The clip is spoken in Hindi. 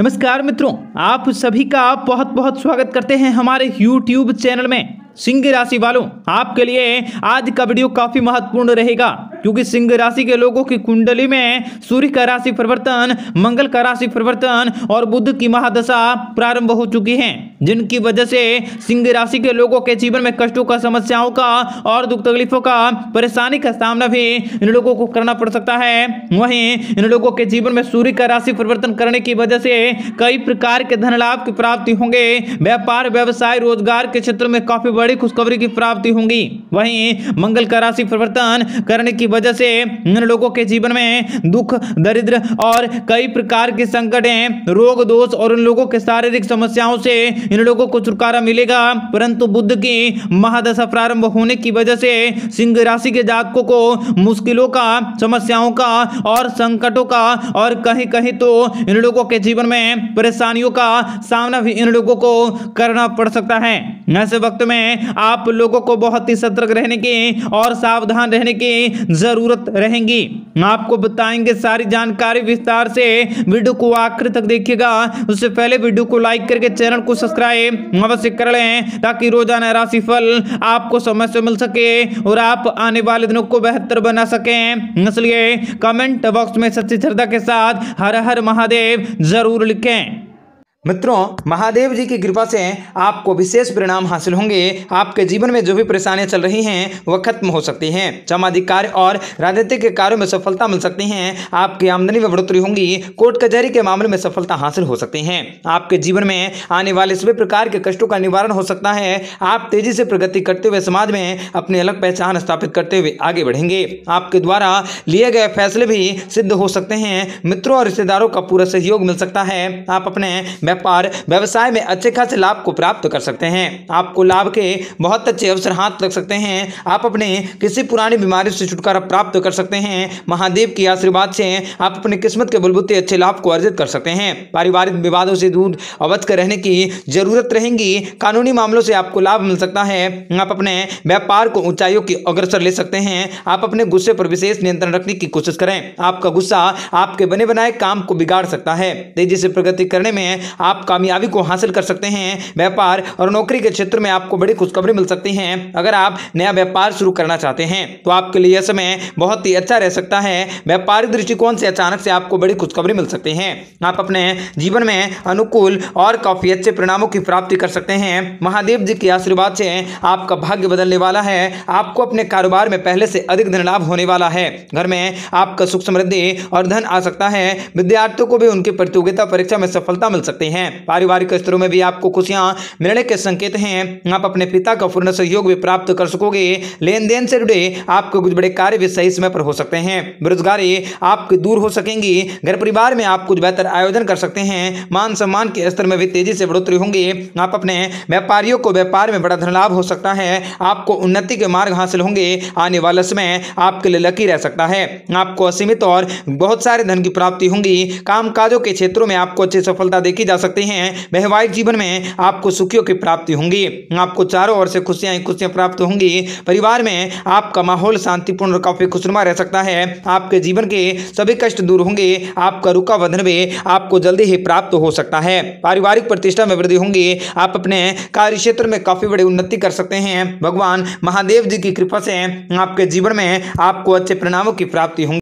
नमस्कार मित्रों, आप सभी का बहुत बहुत स्वागत करते हैं हमारे YouTube चैनल में। सिंह राशि वालों, आपके लिए आज का वीडियो काफी महत्वपूर्ण रहेगा क्योंकि सिंह राशि के लोगों की कुंडली में सूर्य का राशि परिवर्तन, मंगल का राशि परिवर्तन और बुध की महादशा प्रारंभ हो चुकी है, जिनकी वजह से सिंह राशि के लोगों के जीवन में कष्टों का, समस्याओं का और दुख तकलीफों का, परेशानी का सामना भी इन लोगों को करना पड़ सकता है। वहीं इन लोगों के जीवन में सूर्य का राशि परिवर्तन करने की वजह से कई प्रकार के धन लाभ की प्राप्ति होंगे। व्यापार, व्यवसाय, रोजगार के क्षेत्र में काफी बड़ी खुशखबरी की प्राप्ति होंगी। वहीं मंगल का राशि परिवर्तन करने की वजह से इन लोगों के जीवन में दुख, दरिद्र और कई प्रकार के संकटें, रोग, दोष और इन लोगों के शारीरिक समस्याओं से इन लोगों को छुटकारा मिलेगा। परंतु बुध की महादशा प्रारंभ होने की वजह से सिंह राशि के जातकों को मुश्किलों का, समस्याओं का और संकटों का और कहीं कहीं तो इन लोगों के जीवन में परेशानियों का सामना भी इन लोगों को करना पड़ सकता है। ऐसे वक्त में आप लोगों को बहुत ही सतर्क रहने की और सावधान रहने की जरूरत रहेगी। आपको बताएंगे सारी जानकारी विस्तार से, वीडियो को आखिर तक देखिएगा। उससे पहले वीडियो को लाइक करके चैनल को सब्सक्राइब अवश्य कर लें ताकि रोजाना राशिफल आपको समय से मिल सके और आप आने वाले दिनों को बेहतर बना सकें। इसलिए कमेंट बॉक्स में सच्ची श्रद्धा के साथ हर हर महादेव जरूर लिखें। मित्रों, महादेव जी की कृपा से आपको विशेष परिणाम हासिल होंगे। आपके जीवन में जो भी परेशानियां चल रही हैं वह खत्म हो सकती हैं। सामाजिक कार्य और राजनीतिक के कार्यों में सफलता मिल सकती हैं। आपकी आमदनी में बढ़ोतरी होगी। कोर्ट कचहरी के मामले में सफलता हासिल हो सकती है। आपके जीवन में आने वाले सभी प्रकार के कष्टों का निवारण हो सकता है। आप तेजी से प्रगति करते हुए समाज में अपनी अलग पहचान स्थापित करते हुए आगे बढ़ेंगे। आपके द्वारा लिए गए फैसले भी सिद्ध हो सकते हैं। मित्रों और रिश्तेदारों का पूरा सहयोग मिल सकता है। आप अपने व्यापार, व्यवसाय में अच्छे खासे लाभ को प्राप्त कर सकते हैं। आपको लाभ के बहुत अच्छे अवसर हाथ लग सकते हैं। आप अपने किसी पुरानी बीमारी से छुटकारा प्राप्त कर सकते हैं। महादेव के आशीर्वाद से आप अपनी किस्मत के बलबूते अच्छे लाभ को अर्जित कर सकते हैं। पारिवारिक विवादों से दूर अवश्य कर रहने की जरूरत रहेगी। कानूनी मामलों से आपको लाभ मिल सकता है। आप अपने व्यापार को ऊंचाइयों की अग्रसर ले सकते हैं। आप अपने गुस्से पर विशेष नियंत्रण रखने की कोशिश करें। आपका गुस्सा आपके बने बनाए काम को बिगाड़ सकता है। तेजी से प्रगति करने में आप कामयाबी को हासिल कर सकते हैं। व्यापार और नौकरी के क्षेत्र में आपको बड़ी खुशखबरी मिल सकती है। अगर आप नया व्यापार शुरू करना चाहते हैं तो आपके लिए यह समय बहुत ही अच्छा रह सकता है। व्यापारिक दृष्टिकोण से अचानक से आपको बड़ी खुशखबरी मिल सकती है। आप अपने जीवन में अनुकूल और काफी अच्छे परिणामों की प्राप्ति कर सकते हैं। महादेव जी के आशीर्वाद से आपका भाग्य बदलने वाला है। आपको अपने कारोबार में पहले से अधिक धन लाभ होने वाला है। घर में आपका सुख, समृद्धि और धन आ सकता है। विद्यार्थियों को भी उनकी प्रतियोगिता परीक्षा में सफलता मिल सकती है। पारिवारिक स्तरों में भी आपको खुशियां मिलने के संकेत हैं। आप अपने पिता का पूर्ण सहयोग भी प्राप्त कर सकोगे। लेन देन से जुड़े आपके कुछ बड़े कार्य भी सही समय पर हो सकते हैं। बेरोजगारी आपकी दूर हो सकेंगी। घर परिवार में आप कुछ बेहतर आयोजन कर सकते हैं। मान सम्मान के स्तर में भी तेजी से बढ़ोतरी होंगी। आप अपने व्यापारियों को व्यापार में बड़ा धन लाभ हो सकता है। आपको उन्नति के मार्ग हासिल होंगे। आने वाला समय आपके लिए लकी रह सकता है। आपको असीमित और बहुत सारे धन की प्राप्ति होंगी। कामकाजों के क्षेत्रों में आपको अच्छी सफलता देखी जा सकती है। वैवाहिक जीवन में आपको सुखियों की प्राप्ति होंगी। आपको चारों ओर से खुशियां प्राप्त होंगी। परिवार में आपका माहौल शांतिपूर्ण और काफी खुशनुमा रह सकता है। आपके जीवन के सभी कष्ट दूर होंगे। आपका रुका हुआ धन भी आपको जल्दी ही प्राप्त हो सकता है। पारिवारिक प्रतिष्ठा में वृद्धि होंगी। आप अपने कार्य क्षेत्र में काफी बड़ी उन्नति कर सकते हैं। भगवान महादेव जी की कृपा से आपके जीवन में आपको अच्छे परिणामों की प्राप्ति होंगी।